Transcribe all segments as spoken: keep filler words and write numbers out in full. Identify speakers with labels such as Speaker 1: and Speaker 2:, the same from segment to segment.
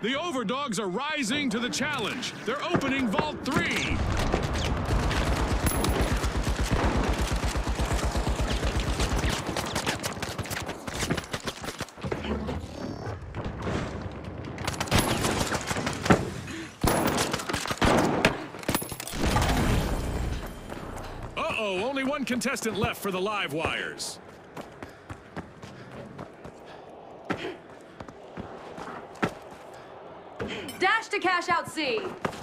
Speaker 1: The Overdogs are rising to the challenge. They're opening Vault three. Uh-oh, only one contestant left for the live wires.
Speaker 2: Dash to cash out C.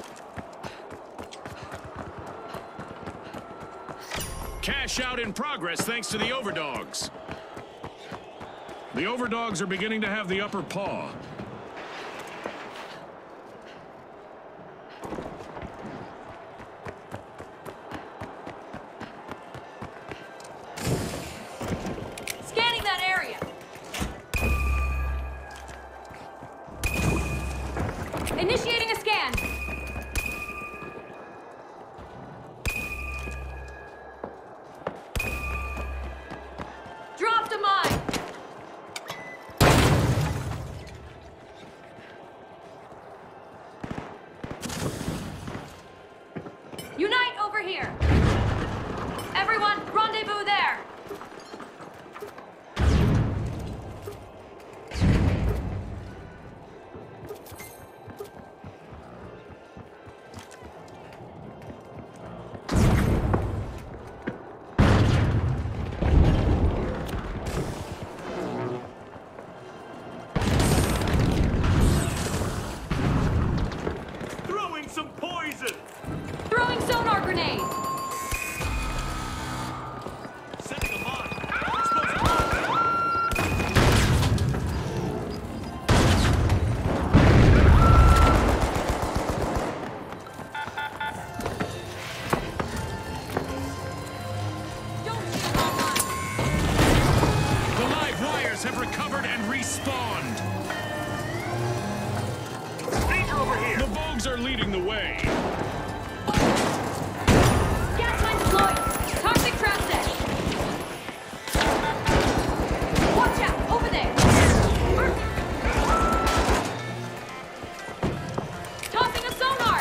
Speaker 1: Cash out in progress thanks to the Overdogs. The Overdogs are beginning to have the upper paw.
Speaker 2: Scanning that area. Initiating a scan. Dropped a mine. Unite over here. Everyone, rendezvous there.
Speaker 1: Some poison!
Speaker 2: Throwing sonar grenade!
Speaker 1: Setting a mine! Explosive mine!
Speaker 2: Don't shoot online!
Speaker 1: The live wires have recovered and respawned!
Speaker 3: Danger over here!
Speaker 1: The Vogues are leading the way.
Speaker 2: Gas line deployed! Toxic trap set! Watch out! Over there! Tossing a sonar!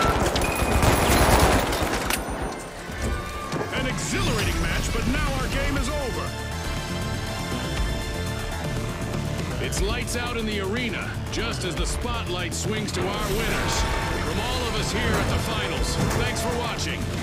Speaker 1: An exhilarating match, but now our game is over. It's lights out in the arena, just as the spotlight swings to our winners. From all of us here at the finals, thanks for watching.